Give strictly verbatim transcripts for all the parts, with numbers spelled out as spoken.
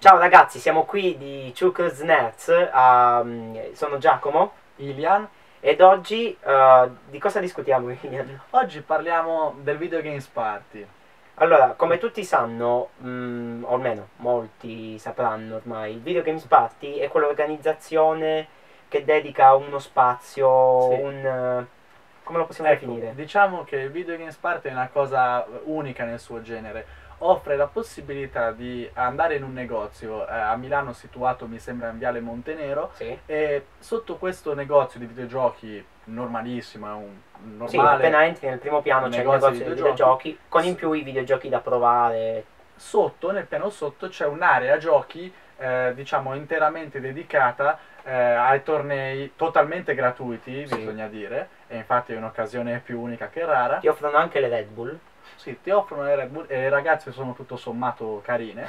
Ciao ragazzi, siamo qui di Chukers Nerds, uh, sono Giacomo, Ilian, ed oggi uh, di cosa discutiamo, Ilian? oggi parliamo del Video Games Party. Allora, come tutti sanno, mh, o almeno molti sapranno ormai, il Video Games Party è quell'organizzazione che dedica uno spazio, Sì. un... Uh, come lo possiamo Ecco, definire? diciamo che il Video Games Party è una cosa unica nel suo genere. Offre la possibilità di andare in un negozio eh, a Milano situato, mi sembra, in Viale Montenero, Sì. e sotto questo negozio di videogiochi normalissimo, è un normale Sì, appena entri nel primo piano c'è il negozio negozio di di videogiochi, videogiochi, con in più i videogiochi da provare. Sotto, nel piano sotto, c'è un'area giochi eh, diciamo interamente dedicata eh, ai tornei totalmente gratuiti, Sì. bisogna dire, e infatti è un'occasione più unica che rara. Ti offrono anche le Red Bull. Sì, ti offrono le Red Bull e le ragazze sono tutto sommato carine.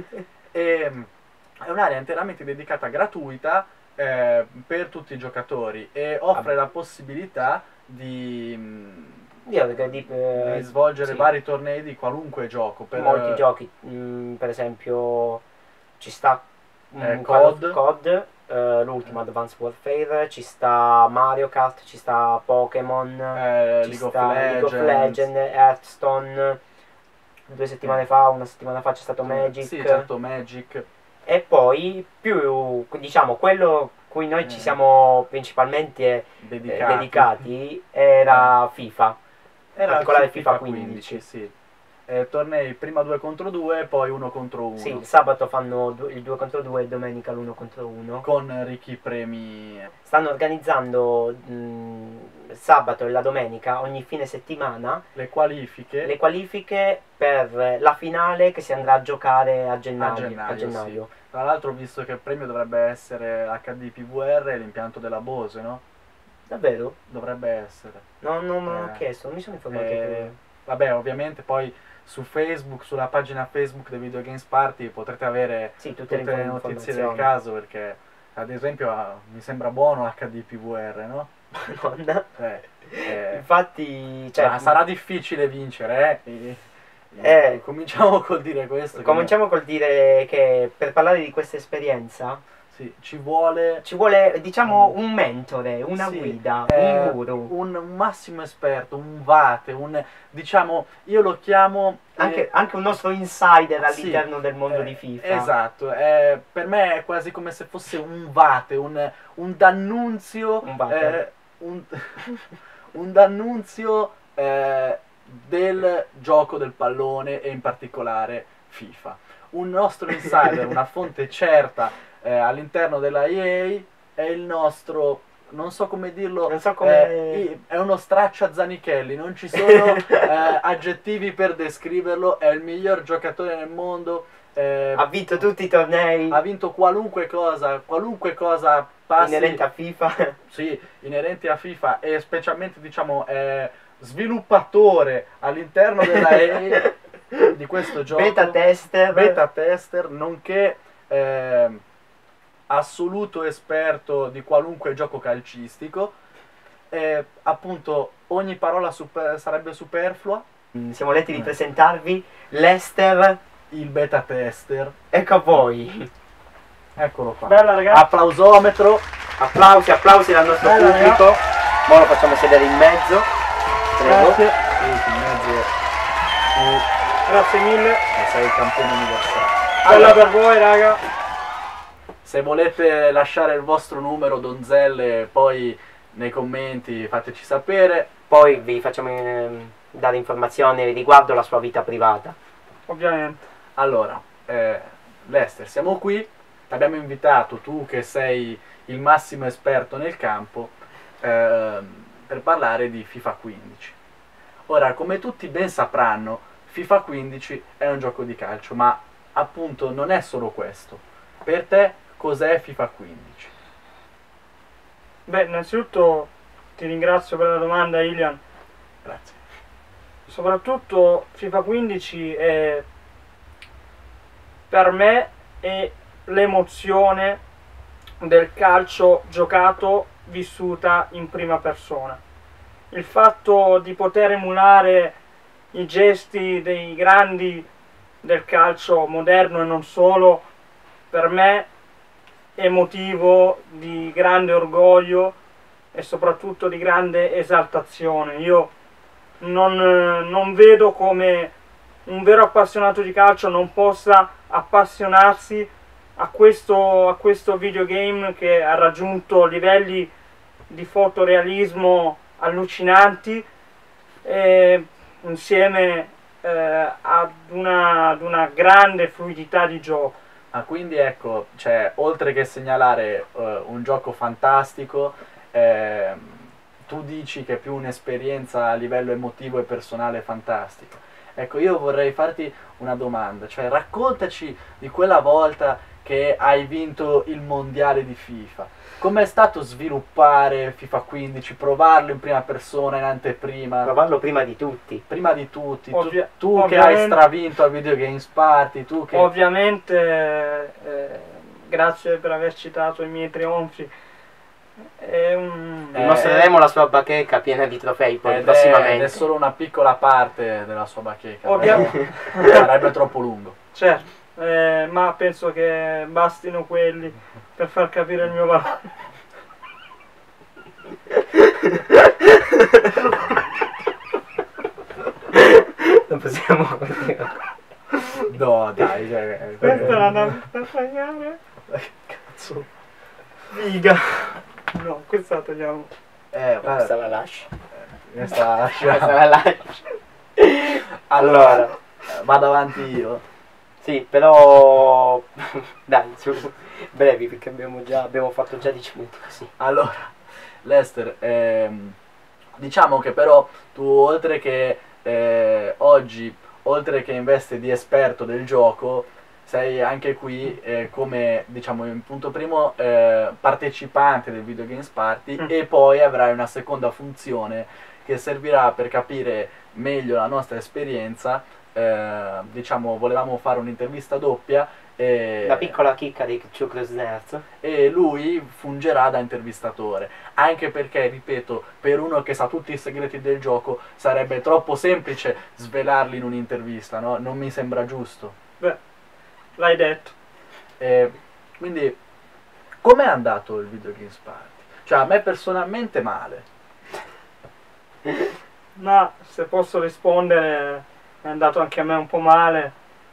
E mm, è un'area interamente dedicata gratuita eh, per tutti i giocatori e offre Ah. la possibilità di, mm, Io di, di, di svolgere sì, vari tornei di qualunque gioco. Per, molti giochi, mh, per esempio ci sta mh, Eh, Call of- COD. COD, eh, l'ultimo Advanced Warfare, ci sta Mario Kart, ci sta Pokémon, eh, ci League of sta League of Legends. Legends, Hearthstone, due settimane Eh. fa, una settimana fa c'è stato Magic, Sì, certo, Magic. e poi più, diciamo, quello cui noi ci Eh. siamo principalmente eh, Dedicati. dedicati era FIFA, in Era particolare su FIFA quindici. sì. Eh, tornei prima due contro due e poi uno contro uno. Sì, il sabato fanno du- il due contro due e domenica l'uno contro uno. Con ricchi premi. Stanno organizzando mh, il sabato e la domenica, ogni fine settimana, Le qualifiche. le qualifiche per la finale che si andrà a giocare a a gennaio. gennaio. a gennaio. Sì. Tra l'altro ho visto che il premio dovrebbe essere H D P V R e l'impianto della Bose, no? Davvero? Dovrebbe essere. No, non me l'ho Eh, chiesto, non mi sono informato. Eh, che... vabbè, ovviamente poi su Facebook, sulla pagina Facebook del Video Games Party potrete avere Sì, tutte, tutte le notizie del caso, perché ad esempio ah, mi sembra buono H D P V R, no? Madonna. Eh, eh, Infatti, cioè, ma sarà difficile vincere, eh? E- Eh. e cominciamo col dire questo. che cominciamo col dire che per parlare di questa esperienza sì, ci vuole ci vuole, diciamo, un mentore, una sì, guida, eh, un guru. un, un massimo esperto, un vate, un, diciamo, io lo chiamo Anche, eh, anche un nostro insider sì, all'interno del mondo eh, di FIFA. Esatto, eh, per me è quasi come se fosse un vate, un, un d'annunzio, Un vate. eh, un, un d'annunzio eh, del gioco del pallone e in particolare FIFA. Un nostro insider, una fonte certa eh, all'interno della E A, è il nostro, non so come dirlo, Non so come- eh, i- è uno straccia Zanichelli, non ci sono eh, aggettivi per descriverlo, è il miglior giocatore nel mondo, eh, Ha vinto tutti i tornei ha vinto qualunque cosa, qualunque cosa passi, inerenti a FIFA. sì, inerenti a FIFA, e specialmente, diciamo, è sviluppatore all'interno della E A di questo gioco, Beta tester. beta tester, nonché eh, assoluto esperto di qualunque gioco calcistico. Eh, appunto, ogni parola super- sarebbe superflua. Mm, Siamo letti di Eh. presentarvi Lester. Il beta tester, Ecco a voi. eccolo qua. Bella ragazzi. Applausometro. Applausi, applausi dal nostro Bella, pubblico. Ora lo facciamo sedere in mezzo. Prego. Grazie, Sì, in mezzo tu grazie mille. sei il campione universale. Bella Allora, per voi raga. se volete lasciare il vostro numero, donzelle, poi nei commenti fateci sapere. Poi vi facciamo ehm, dare informazioni riguardo la sua vita privata. Ovviamente. Allora, eh, Lester, siamo qui, ti abbiamo invitato, tu che sei il massimo esperto nel campo, ehm, per parlare di FIFA quindici. Ora, come tutti ben sapranno, FIFA quindici è un gioco di calcio, ma appunto non è solo questo. Per te, cos'è FIFA quindici? Beh, innanzitutto ti ringrazio per la domanda Ilian. Grazie. Soprattutto FIFA quindici è per me è l'emozione del calcio giocato vissuta in prima persona. Il fatto di poter emulare i gesti dei grandi del calcio moderno e non solo per me emotivo, di grande orgoglio e soprattutto di grande esaltazione. Io non, non vedo come un vero appassionato di calcio non possa appassionarsi a questo, a questo videogame che ha raggiunto livelli di fotorealismo allucinanti, eh, insieme eh, ad, una, ad una grande fluidità di gioco. Ah, quindi ecco, cioè, oltre che segnalare eh, un gioco fantastico, eh, tu dici che è più un'esperienza a livello emotivo e personale fantastico. Ecco, io vorrei farti una domanda, cioè raccontaci di quella volta che hai vinto il mondiale di FIFA. Com'è stato sviluppare FIFA quindici, provarlo in prima persona, in anteprima? Provarlo prima di tutti. Prima di tutti, tu, Ovvia- tu che hai stravinto a Video Games Party, tu che... Ovviamente, eh, grazie per aver citato i miei trionfi. È un... Eh, Mostreremo la sua bacheca piena di trofei poi ed è, prossimamente. ed è solo una piccola parte della sua bacheca. Ovviamente. Sarebbe troppo lungo. Certo. Eh, ma penso che bastino quelli per far capire il mio valore. Non possiamo continuare. No, dai, cioè, Questa era una da tagliare. cazzo. Figa. No, questa la togliamo. Eh, Questa vabbè, la lascio. questa la Questa lascia. la lascio. Allora, vado avanti io. Sì, però dai, su brevi perché abbiamo già abbiamo fatto già dieci minuti così. Allora, Lester, ehm, diciamo che però tu oltre che eh, oggi, oltre che in veste di esperto del gioco, sei anche qui eh, come, diciamo, in punto primo eh, partecipante del Video Games Party, Mm. e poi avrai una seconda funzione che servirà per capire meglio la nostra esperienza. Eh, diciamo, volevamo fare un'intervista doppia e, La piccola chicca dei Chucrus Nerds. e lui fungerà da intervistatore, anche perché, ripeto, per uno che sa tutti i segreti del gioco sarebbe troppo semplice svelarli in un'intervista, no? Non mi sembra giusto. Beh, l'hai detto. E quindi, com'è andato il Video Games Party? Cioè, a me personalmente male. Ma se posso rispondere, è andato anche a me un po' male,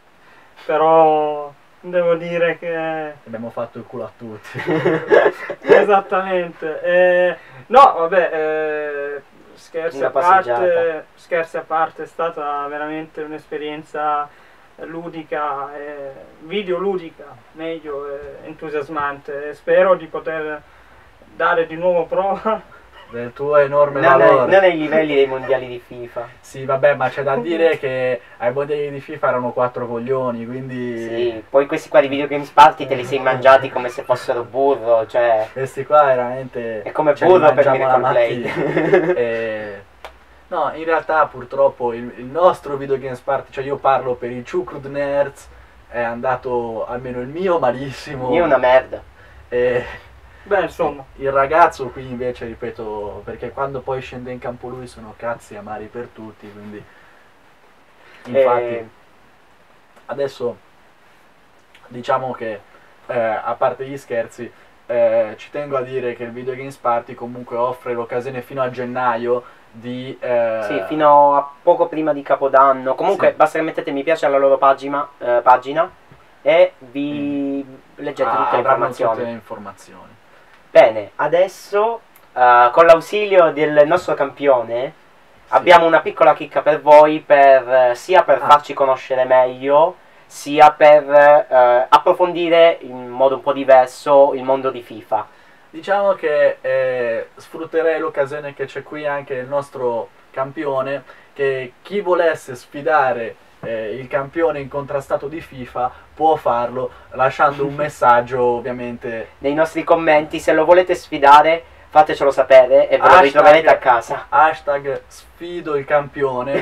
però devo dire che Abbiamo fatto il culo a tutti. esattamente. Eh, no, vabbè, eh, scherzi Una a parte, passeggiata. scherzi a parte, è stata veramente un'esperienza ludica, eh, videoludica, meglio, eh, entusiasmante. E spero di poter dare di nuovo prova. Del tuo enorme Non, è, valore. non ai livelli dei mondiali di FIFA. Sì, vabbè, ma c'è da dire che ai mondiali di FIFA erano quattro coglioni, quindi... Sì, poi questi qua di Video Games Party te li sei mangiati come se fossero burro, cioè Questi qua veramente... è come ce li burro per mangiamo la Miracle Play. mattina. E... No, in realtà purtroppo il, il nostro Video Games Party, cioè io parlo per i Chucrud Nerds, è andato, almeno il mio, malissimo. Io una merda. E Beh, insomma, il ragazzo qui invece, ripeto, perché quando poi scende in campo lui sono cazzi amari per tutti, quindi... Infatti, Eh, adesso diciamo che, eh, a parte gli scherzi, eh, ci tengo a dire che il Video Games Party comunque offre l'occasione fino a gennaio di... eh, sì, fino a poco prima di Capodanno. Comunque Sì. basta che mettete mi piace alla loro pagina, eh, pagina e vi leggete ah, tutte le avranno informazioni. tutte le informazioni. Bene, adesso eh, con l'ausilio del nostro campione Sì. abbiamo una piccola chicca per voi, per, eh, sia per Ah. farci conoscere meglio, sia per eh, approfondire in modo un po' diverso il mondo di FIFA. Diciamo che eh, sfrutterei l'occasione che c'è qui anche il nostro campione, che chi volesse sfidare eh, il campione incontrastato di FIFA può farlo lasciando un messaggio, ovviamente. Nei nostri commenti, se lo volete sfidare, fatecelo sapere e ve lo Hashtag- ritroverete a casa. Hashtag sfido il campione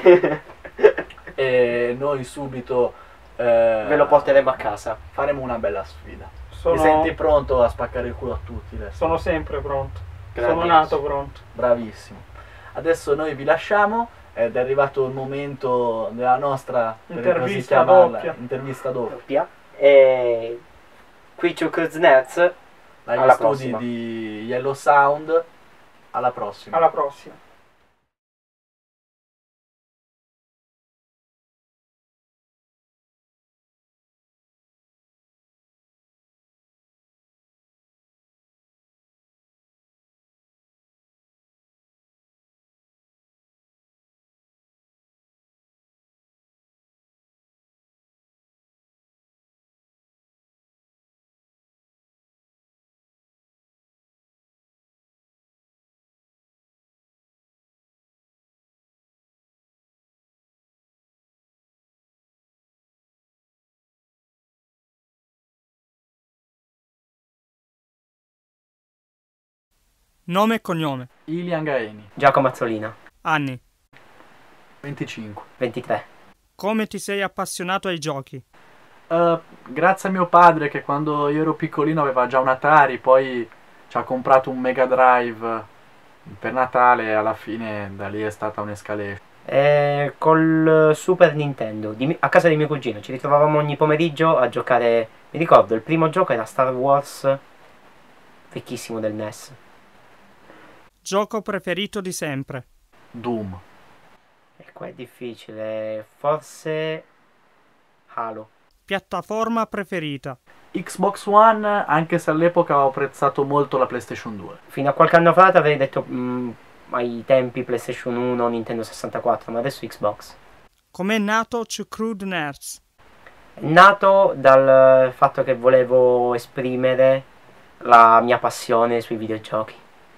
e noi subito eh, Ve lo porteremo a casa. faremo una bella sfida. sono, Ti senti pronto a spaccare il culo a tutti? Lester? sono sempre pronto. Sono Grandioso. nato pronto. Bravissimo. Adesso noi vi lasciamo ed è arrivato il momento della nostra per così Intervista chiamarla, doppia. intervista doppia. Doppia. E qui su Cruise Nerds. Dagli Alla studi prossima. di Yellow Sound. Alla prossima. Alla prossima. Nome e cognome. Ilian Gaeni, Giacomo Mazzolina, Anni. venticinque. ventitré. Come ti sei appassionato ai giochi? Uh, grazie a mio padre che quando io ero piccolino aveva già un Atari, poi ci ha comprato un Mega Drive per Natale e alla fine da lì è stata un'escalation. Eh, col Super Nintendo, di mi- a casa di mio cugino, ci ritrovavamo ogni pomeriggio a giocare. Mi ricordo, il primo gioco era Star Wars, vecchissimo del N E S. Gioco preferito di sempre. Doom. E qua è difficile, forse Halo. Piattaforma preferita. Xbox One, anche se all'epoca ho apprezzato molto la PlayStation due. Fino a qualche anno fa ti avrei detto mm, ai tempi PlayStation uno, Nintendo sessantaquattro, ma adesso Xbox. Com'è nato Two Crude Nerds? È nato dal fatto che volevo esprimere la mia passione sui videogiochi.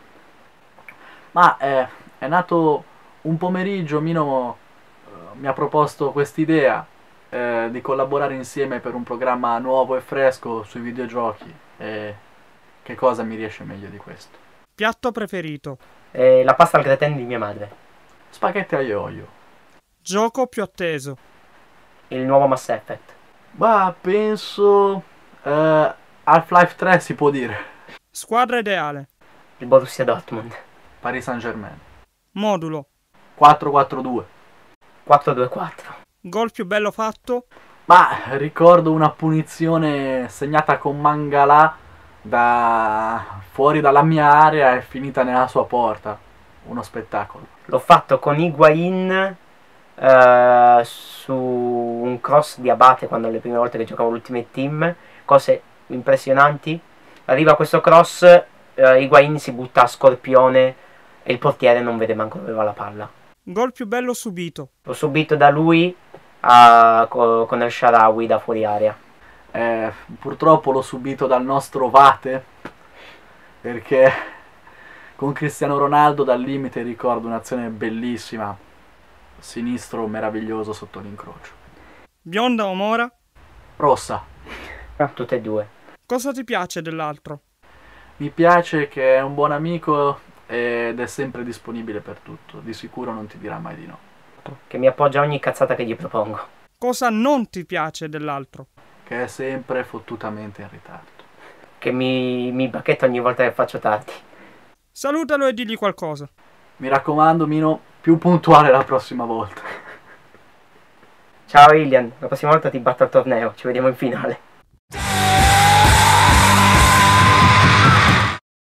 Ma eh, è nato un pomeriggio, Mino eh, mi ha proposto quest'idea eh, di collaborare insieme per un programma nuovo e fresco sui videogiochi. E che cosa mi riesce meglio di questo? Piatto preferito. E la pasta al gratin di mia madre. Spaghetti aglio e olio. Gioco più atteso. Il nuovo Mass Effect. Bah, penso eh, Half-Life tre si può dire. Squadra ideale. Il Borussia Dortmund. Paris Saint-Germain. Modulo. quattro quattro due. quattro due quattro. Gol più bello fatto. Ma ricordo una punizione segnata con Mangala da fuori dalla mia area e finita nella sua porta. Uno spettacolo. L'ho fatto con Higuain eh, su un cross di Abate quando le prime volte che giocavo l'Ultimate Team. Cose impressionanti. Arriva questo cross, eh, Higuain si butta a scorpione e il portiere non vede manco dove va la palla. Gol più bello subito. L'ho subito da lui a, co- con El Shaarawy da fuori area. Eh, purtroppo l'ho subito dal nostro Vate, perché con Cristiano Ronaldo dal limite ricordo un'azione bellissima, sinistro meraviglioso sotto l'incrocio. Bionda o mora? Rossa. Tutte e due. Cosa ti piace dell'altro? Mi piace che è un buon amico ed è sempre disponibile per tutto, di sicuro non ti dirà mai di no. Che mi appoggia a ogni cazzata che gli propongo. Cosa non ti piace dell'altro? Che è sempre fottutamente in ritardo. Che mi, mi bacchetta ogni volta che faccio tardi. Salutalo e digli qualcosa. Mi raccomando, Mino, più puntuale la prossima volta. Ciao Ilian, la prossima volta ti batto al torneo, ci vediamo in finale.